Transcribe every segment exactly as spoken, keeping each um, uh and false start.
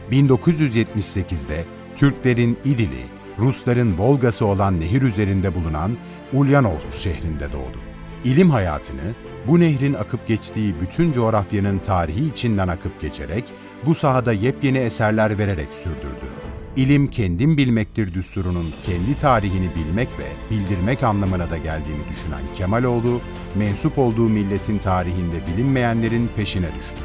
bin dokuz yüz yetmiş sekizde Türklerin İdil'i, Rusların Volga'sı olan nehir üzerinde bulunan Ulyanovsk şehrinde doğdu. İlim hayatını, bu nehrin akıp geçtiği bütün coğrafyanın tarihi içinden akıp geçerek, bu sahada yepyeni eserler vererek sürdürdü. İlim kendim bilmektir düsturunun kendi tarihini bilmek ve bildirmek anlamına da geldiğini düşünen Kemaloğlu, mensup olduğu milletin tarihinde bilinmeyenlerin peşine düştü.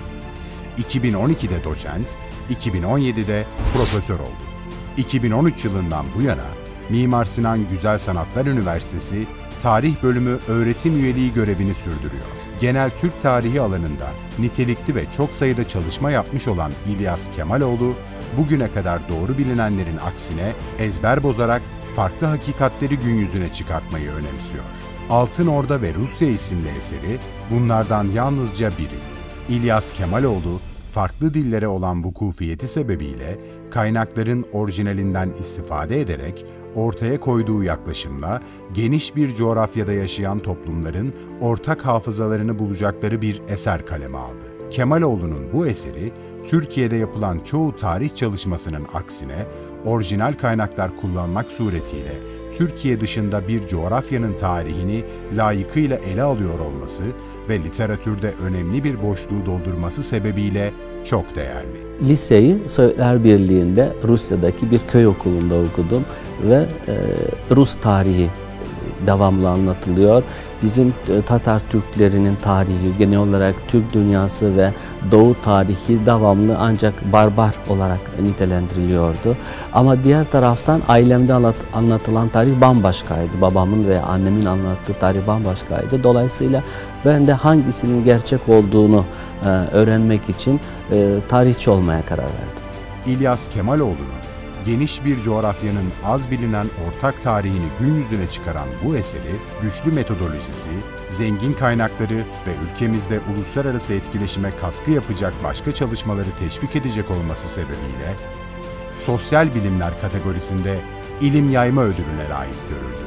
iki bin on ikide doçent, iki bin on yedide profesör oldu. iki bin on üç yılından bu yana Mimar Sinan Güzel Sanatlar Üniversitesi Tarih Bölümü öğretim üyeliği görevini sürdürüyor. Genel Türk tarihi alanında nitelikli ve çok sayıda çalışma yapmış olan İlyas Kemaloğlu, bugüne kadar doğru bilinenlerin aksine ezber bozarak farklı hakikatleri gün yüzüne çıkartmayı önemsiyor. Altın Orda ve Rusya isimli eseri bunlardan yalnızca biri. İlyas Kemaloğlu, farklı dillere olan vukufiyeti sebebiyle kaynakların orijinalinden istifade ederek ortaya koyduğu yaklaşımla geniş bir coğrafyada yaşayan toplumların ortak hafızalarını bulacakları bir eser kaleme aldı. Kemaloğlu'nun bu eseri, Türkiye'de yapılan çoğu tarih çalışmasının aksine orijinal kaynaklar kullanmak suretiyle Türkiye dışında bir coğrafyanın tarihini layıkıyla ele alıyor olması ve literatürde önemli bir boşluğu doldurması sebebiyle çok değerli. Liseyi Sovyetler Birliği'nde Rusya'daki bir köy okulunda okudum ve e, Rus tarihi devamlı anlatılıyor. Bizim Tatar Türklerinin tarihi, genel olarak Türk dünyası ve Doğu tarihi devamlı ancak barbar olarak nitelendiriliyordu. Ama diğer taraftan ailemde anlat, anlatılan tarih bambaşkaydı. Babamın ve annemin anlattığı tarih bambaşkaydı. Dolayısıyla ben de hangisinin gerçek olduğunu e, öğrenmek için e, tarihçi olmaya karar verdim. İlyas Kemaloğlu'nun geniş bir coğrafyanın az bilinen ortak tarihini gün yüzüne çıkaran bu eseri, güçlü metodolojisi, zengin kaynakları ve ülkemizde uluslararası etkileşime katkı yapacak başka çalışmaları teşvik edecek olması sebebiyle, sosyal bilimler kategorisinde ilim yayma ödülüne layık görüldü.